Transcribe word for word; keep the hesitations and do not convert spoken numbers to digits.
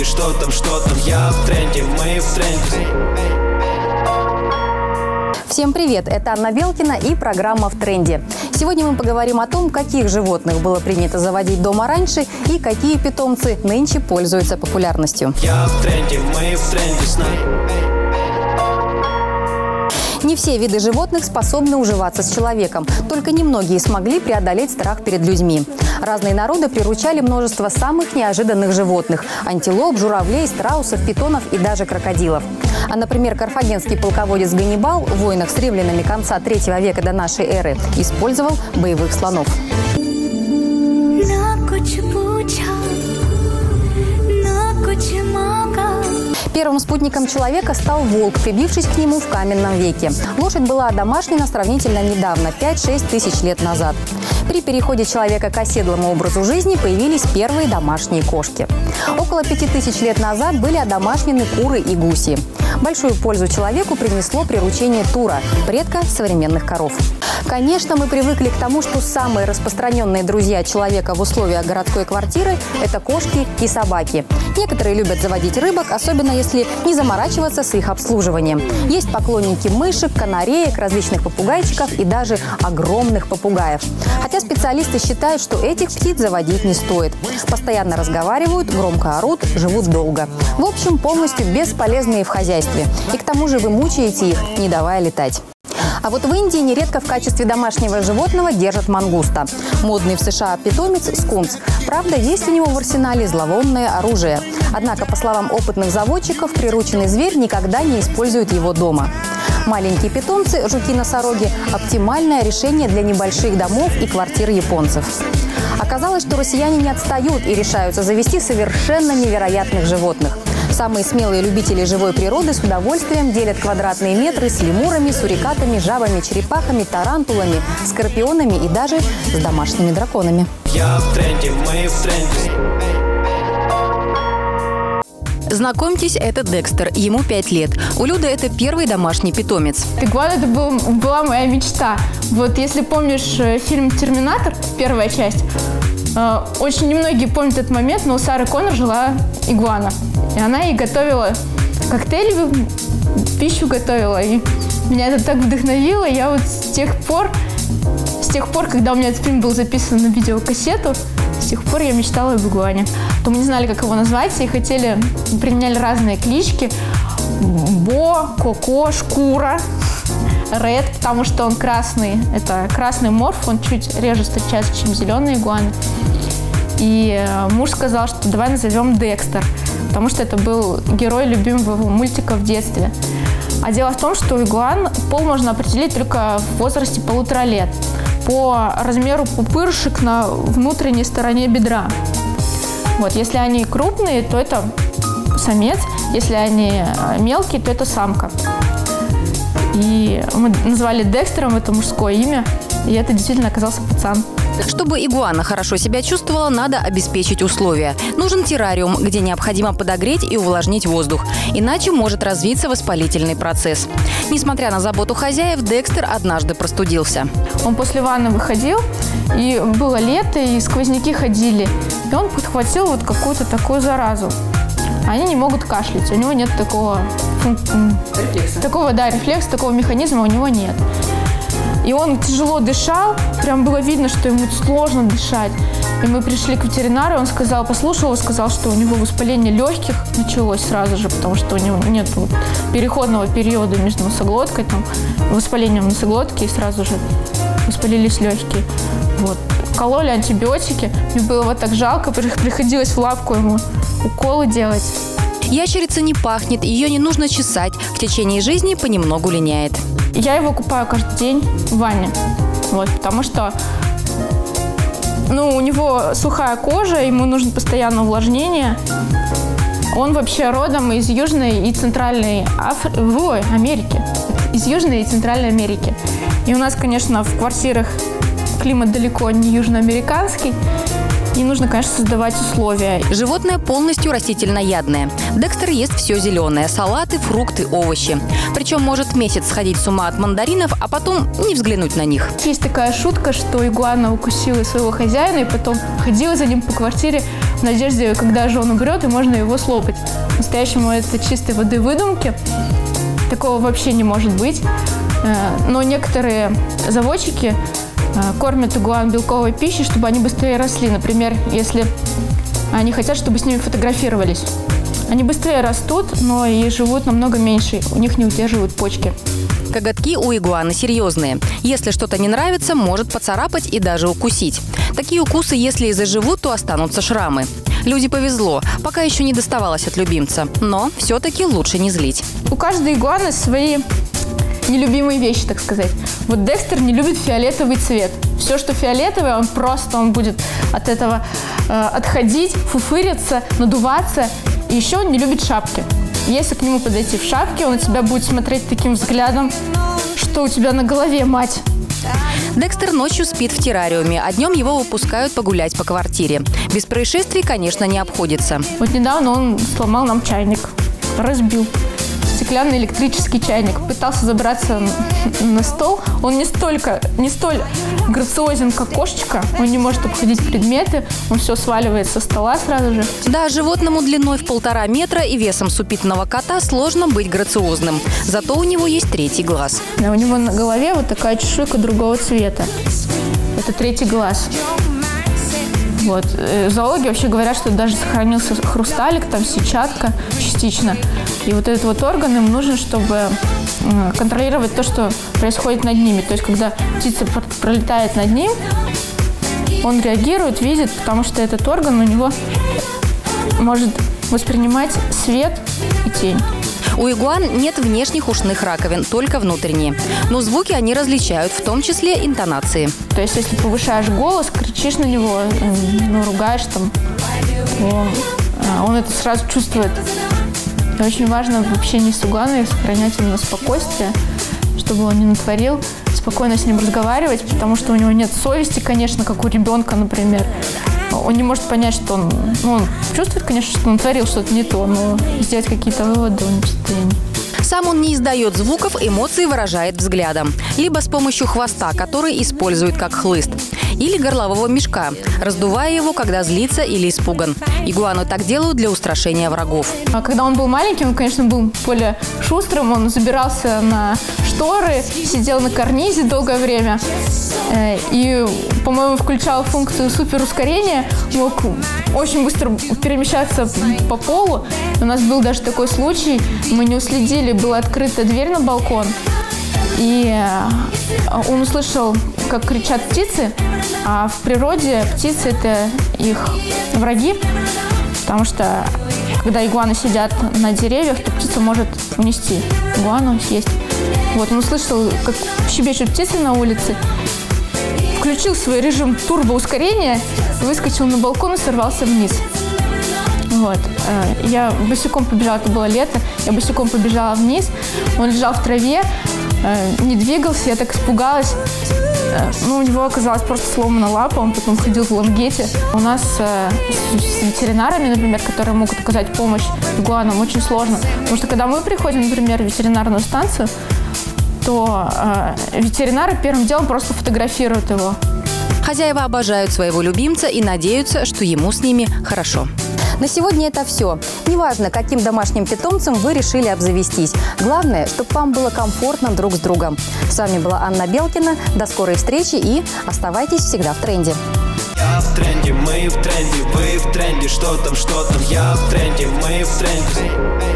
что там, что там. Я в тренде, мы в тренде. Всем привет! Это Анна Белкина и программа «В тренде». Сегодня мы поговорим о том, каких животных было принято заводить дома раньше и какие питомцы нынче пользуются популярностью. Я в тренде, мы в тренде с нами. Не все виды животных способны уживаться с человеком. Только немногие смогли преодолеть страх перед людьми. Разные народы приручали множество самых неожиданных животных – антилоп, журавлей, страусов, питонов и даже крокодилов. А, например, карфагенский полководец Ганнибал в войнах с римлянами конца третьего века до нашей эры использовал боевых слонов. Первым спутником человека стал волк, прибившись к нему в каменном веке. Лошадь была одомашнена сравнительно недавно – пять-шесть тысяч лет назад. При переходе человека к оседлому образу жизни появились первые домашние кошки. Около пяти тысяч лет назад были одомашнены куры и гуси. Большую пользу человеку принесло приручение тура – предка современных коров. Конечно, мы привыкли к тому, что самые распространенные друзья человека в условиях городской квартиры – это кошки и собаки. Некоторые любят заводить рыбок, особенно если не заморачиваться с их обслуживанием. Есть поклонники мышек, канареек, различных попугайчиков и даже огромных попугаев. Хотя специалисты считают, что этих птиц заводить не стоит. Постоянно разговаривают, громко орут, живут долго. В общем, полностью бесполезные в хозяйстве. И к тому же вы мучаете их, не давая летать. А вот в Индии нередко в качестве домашнего животного держат мангуста. Модный в США питомец – скунс. Правда, есть у него в арсенале зловонное оружие. Однако, по словам опытных заводчиков, прирученный зверь никогда не использует его дома. Маленькие питомцы, жуки-носороги – оптимальное решение для небольших домов и квартир японцев. Оказалось, что россияне не отстают и решаются завести совершенно невероятных животных. Самые смелые любители живой природы с удовольствием делят квадратные метры с лемурами, сурикатами, жабами, черепахами, тарантулами, скорпионами и даже с домашними драконами. Я в тренде, мы в тренде. Знакомьтесь, это Декстер, ему пять лет. У Люды это первый домашний питомец. Игуана – это был, была моя мечта. Вот если помнишь фильм «Терминатор», первая часть, э, очень немногие помнят этот момент, но у Сары Коннор жила игуана. И она ей готовила коктейли, пищу готовила. И меня это так вдохновило. Я вот с тех пор, с тех пор, когда у меня этот фильм был записан на видеокассету, с тех пор я мечтала об игуане. То мы не знали, как его назвать, и хотели, применяли разные клички. Бо, Коко, Шкура, Ред, потому что он красный. Это красный морф, он чуть реже встречается, чем зеленые игуаны. И муж сказал, что давай назовем Декстер, потому что это был герой любимого мультика в детстве. А дело в том, что у игуан пол можно определить только в возрасте полутора лет по размеру пупырышек на внутренней стороне бедра. Вот, если они крупные, то это самец, если они мелкие, то это самка. И мы назвали Декстером, это мужское имя, и это действительно оказался пацан. Чтобы игуана хорошо себя чувствовала, надо обеспечить условия. Нужен террариум, где необходимо подогреть и увлажнить воздух. Иначе может развиться воспалительный процесс. Несмотря на заботу хозяев, Декстер однажды простудился. Он после ванны выходил, и было лето, и сквозняки ходили. И он подхватил вот какую-то такую заразу. Они не могут кашлять, у него нет такого, рефлекса. такого да, рефлекса, такого механизма у него нет. И он тяжело дышал, прям было видно, что ему сложно дышать. И мы пришли к ветеринару, он сказал, послушал, сказал, что у него воспаление легких началось сразу же, потому что у него нет вот переходного периода между носоглоткой, там, воспалением носоглотки, и сразу же воспалились легкие. Вот. Кололи антибиотики, мне было вот так жалко, приходилось в лапку ему уколы делать. Ящерица не пахнет, ее не нужно чесать, в течение жизни понемногу линяет. Я его купаю каждый день в ванне, вот, потому что ну, у него сухая кожа, ему нужно постоянное увлажнение. Он вообще родом из Южной и Центральной Афри... Ой, Америки. Из Южной и Центральной Америки. И у нас, конечно, в квартирах климат далеко не южноамериканский. И нужно, конечно, создавать условия. Животное полностью растительноядное. Декстер ест все зеленое – салаты, фрукты, овощи. Причем может месяц сходить с ума от мандаринов, а потом не взглянуть на них. Есть такая шутка, что игуана укусила своего хозяина и потом ходила за ним по квартире, надежде, когда же он умрет, и можно его слопать. По-настоящему это чистой воды выдумки. Такого вообще не может быть. Но некоторые заводчики кормят игуан белковой пищей, чтобы они быстрее росли. Например, если они хотят, чтобы с ними фотографировались. Они быстрее растут, но и живут намного меньше. У них не удерживают почки. Коготки у игуаны серьезные. Если что-то не нравится, может поцарапать и даже укусить. Такие укусы, если и заживут, то останутся шрамы. Люди повезло, пока еще не доставалось от любимца. Но все-таки лучше не злить. У каждой игуаны свои нелюбимые вещи, так сказать. Вот Декстер не любит фиолетовый цвет. Все, что фиолетовое, он просто он будет от этого э, отходить, фуфыриться, надуваться. И еще он не любит шапки. Если к нему подойти в шапке, он на тебя будет смотреть таким взглядом, что у тебя на голове, мать. Декстер ночью спит в террариуме, а днем его выпускают погулять по квартире. Без происшествий, конечно, не обходится. Вот недавно он сломал нам чайник, разбил. Стеклянный электрический чайник. Пытался забраться на стол. Он не столько, не столь грациозен, как кошечка. Он не может обходить предметы. Он все сваливает со стола сразу же. Да, животному длиной в полтора метра и весом с упитанного кота сложно быть грациозным. Зато у него есть третий глаз. Да, у него на голове вот такая чешуйка другого цвета. Это третий глаз. Вот. Зоологи вообще говорят, что даже сохранился хрусталик, там сетчатка частично. И вот этот вот орган им нужен, чтобы контролировать то, что происходит над ними. То есть, когда птица пролетает над ним, он реагирует, видит, потому что этот орган у него может воспринимать свет и тень. У игуан нет внешних ушных раковин, только внутренние. Но звуки они различают, в том числе интонации. То есть, если повышаешь голос, кричишь на него, ну, ругаешь там, то он это сразу чувствует. И очень важно в общении с игуаной сохранять именно спокойствие, чтобы он не натворил, спокойно с ним разговаривать, потому что у него нет совести, конечно, как у ребенка, например. Он не может понять, что он, ну, он чувствует, конечно, что он творил что-то не то, но сделать какие-то выводы он не в состоянии. Сам он не издает звуков, эмоции выражает взглядом. Либо с помощью хвоста, который использует как хлыст. Или горлового мешка, раздувая его, когда злится или испуган. Игуану так делают для устрашения врагов. А когда он был маленьким, он, конечно, был более шустрым. Он забирался на шторы, сидел на карнизе долгое время. И, по-моему, включал функцию суперускорения. Мог очень быстро перемещаться по полу. У нас был даже такой случай. Мы не уследили, была открыта дверь на балкон. И он услышал, как кричат птицы, а в природе птицы – это их враги, потому что, когда игуаны сидят на деревьях, то птица может унести игуану, съесть. Вот, он услышал, как щебечут птицы на улице, включил свой режим турбоускорения, выскочил на балкон и сорвался вниз. Вот. Я босиком побежала, это было лето, я босиком побежала вниз, он лежал в траве, не двигался, я так испугалась. Ну, у него оказалась просто сломана лапа, он потом ходил в лангете. У нас э, с ветеринарами, например, которые могут оказать помощь игуанам, очень сложно. Потому что когда мы приходим, например, в ветеринарную станцию, то э, ветеринары первым делом просто фотографируют его. Хозяева обожают своего любимца и надеются, что ему с ними хорошо. На сегодня это все. Неважно, каким домашним питомцем вы решили обзавестись. Главное, чтобы вам было комфортно друг с другом. С вами была Анна Белкина. До скорой встречи и оставайтесь всегда в тренде. Я в тренде, мы в тренде, вы в тренде, что там, что там, я в тренде, мы в тренде.